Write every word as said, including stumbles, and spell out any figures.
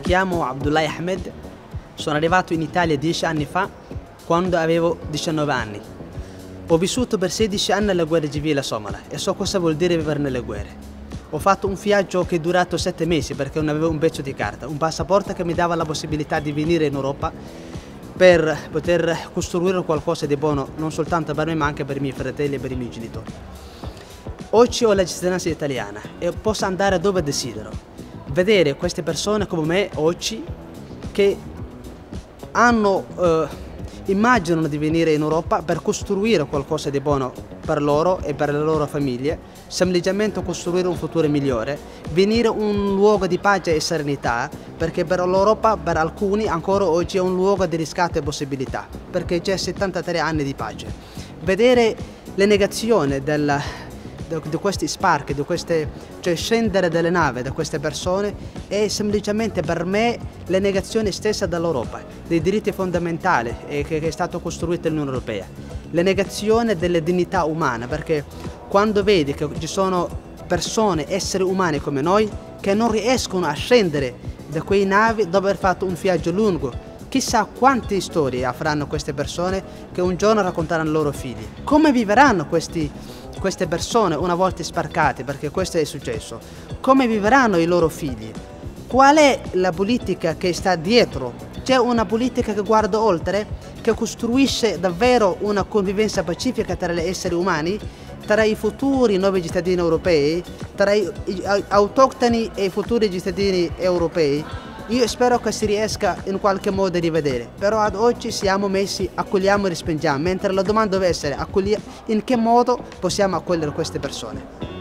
chiamo Abdullah Ahmed, sono arrivato in Italia dieci anni fa, quando avevo diciannove anni. Ho vissuto per sedici anni la guerra civile somala e so cosa vuol dire vivere nelle guerre. Ho fatto un viaggio che è durato sette mesi perché non avevo un pezzo di carta, un passaporto che mi dava la possibilità di venire in Europa per poter costruire qualcosa di buono non soltanto per me ma anche per i miei fratelli e per i miei genitori. Oggi ho la cittadinanza italiana e posso andare dove desidero. Vedere queste persone come me oggi che hanno, eh, immaginano di venire in Europa per costruire qualcosa di buono per loro e per le loro famiglie, semplicemente costruire un futuro migliore, venire in un luogo di pace e serenità, perché per l'Europa, per alcuni, ancora oggi è un luogo di riscatto e possibilità, perché c'è settantatré anni di pace. Vedere le negazioni del, di, di questi sparchi, di queste, cioè scendere dalle navi da queste persone, è semplicemente per me la negazione stessa dell'Europa, dei diritti fondamentali che, che è stato costruito l'Unione Europea, la negazione delle dignità umane, perché quando vedi che ci sono persone, esseri umani come noi, che non riescono a scendere da quei navi dopo aver fatto un viaggio lungo, chissà quante storie avranno queste persone che un giorno racconteranno ai loro figli. Come vivranno questi, queste persone una volta sbarcate, perché questo è successo? Come vivranno i loro figli? Qual è la politica che sta dietro? C'è una politica che guarda oltre, che costruisce davvero una convivenza pacifica tra gli esseri umani, tra i futuri nuovi cittadini europei, tra i autoctoni e i futuri cittadini europei. Io spero che si riesca in qualche modo a rivedere, però ad oggi siamo messi accogliamo e respingiamo, mentre la domanda deve essere in che modo possiamo accogliere queste persone.